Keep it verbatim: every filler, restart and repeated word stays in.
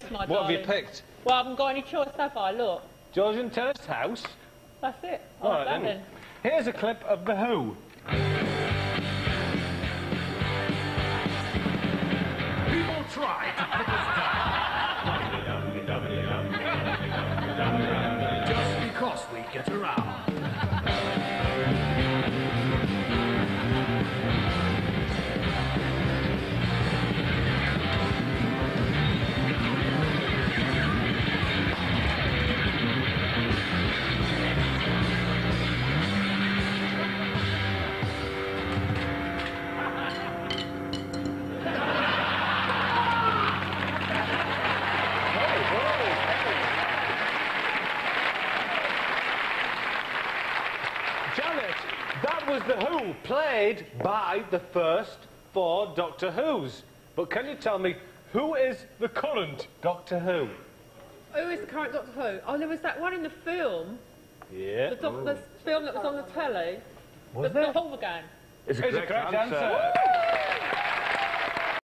My What have you darling. picked? Well, I haven't got any choice, have I? Look. George and Terrace House? That's it. All Oh, right, that then. Here's a clip of The Who. People try to put us down. Just because we get around. Janet, that was The Who, played by the first four Doctor Who's. But can you tell me, who is the current Doctor Who? Who is the current Doctor Who? Oh, there was that one in the film. Yeah. The, doc the film that was on the telly. Was the, there? the Hoover Gang. It's a correct, correct answer. answer.